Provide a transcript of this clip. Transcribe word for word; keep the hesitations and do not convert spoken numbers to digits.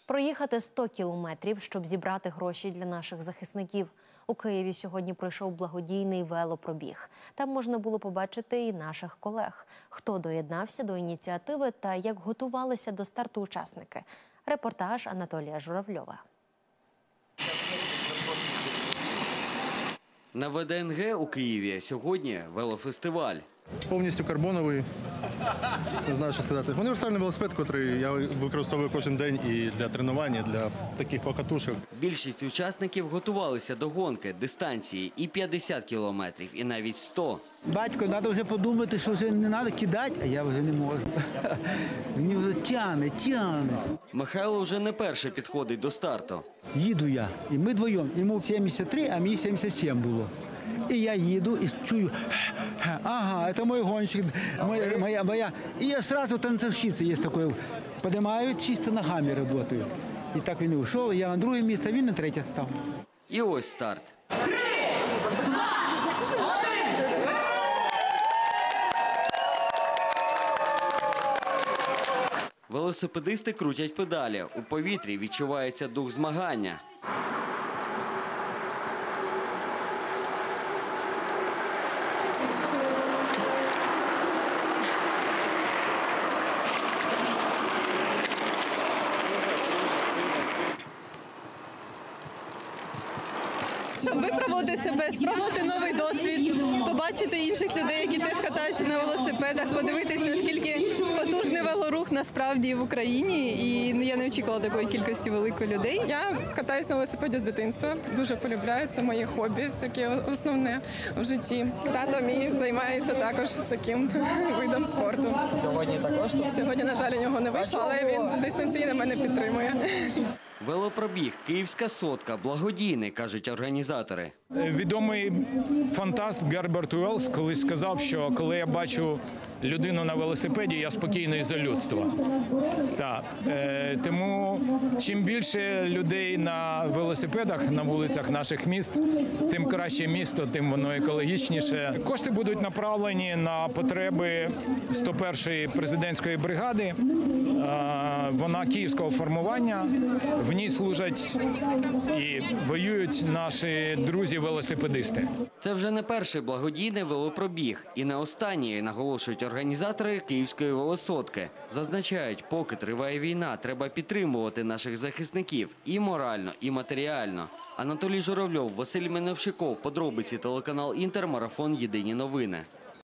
Проїхати сто кілометрів, щоб зібрати гроші для наших захисників. У Києві сьогодні пройшов благодійний велопробіг. Там можна було побачити і наших колег. Хто доєднався до ініціативи та як готувалися до старту учасники. Репортаж Анатолія Журавльова. На В Д Н Г у Києві сьогодні велофестиваль. Повністю карбоновий, не знаю, що сказати. Універсальний велосипед, який я використовую кожен день і для тренування, і для таких покатушок. Більшість учасників готувалися до гонки, дистанції і п'ятдесят кілометрів, і навіть сто. Батько, треба вже подумати, що вже не треба кидати, а я вже не можу. Мені вже тягне, тягне. Михайло вже не перше підходить до старту. Їду я, і ми двоєм. Йому сімдесят три, а мені сімдесят сім було. І я їду, і чую, ага, це мій гонщик, моя, моя, моя. І я одразу танцовщиця є такою, піднімаю, чисто ногами працюю. І так він ушов, я на друге місце, а він на третє став. І ось старт. Три, два, один! Велосипедисти крутять педалі. У повітрі відчувається дух змагання. Щоб випробувати себе, спробувати новий досвід, побачити інших людей, які теж катаються на велосипедах, подивитись, наскільки потужний велорух насправді в Україні. І я не очікувала такої кількості великої людей. Я катаюсь на велосипеді з дитинства, дуже полюбляю, це моє хобі, таке основне в житті. Тато мій займається також таким видом спорту. Сьогодні також? Сьогодні, на жаль, у нього не вийшло, але він дистанційно мене підтримує. Велопробіг «Київська сотка» благодійний, кажуть організатори. Відомий фантаст Герберт Уеллс колись сказав, що коли я бачу людину на велосипеді, я спокійний за людство. Так. Е, тому чим більше людей на велосипедах на вулицях наших міст, тим краще місто, тим воно екологічніше. Кошти будуть направлені на потреби сто першої президентської бригади. Е, вона київського формування. В ній служать і воюють наші друзі-велосипедисти. Це вже не перший благодійний велопробіг. І не останній, наголошують організатори Київської велосотки. Зазначають, поки триває війна, треба підтримувати наших захисників і морально, і матеріально. Анатолій Журавльов, Василь Меновщиков. Подробиці телеканал Інтер. Марафон. Єдині новини.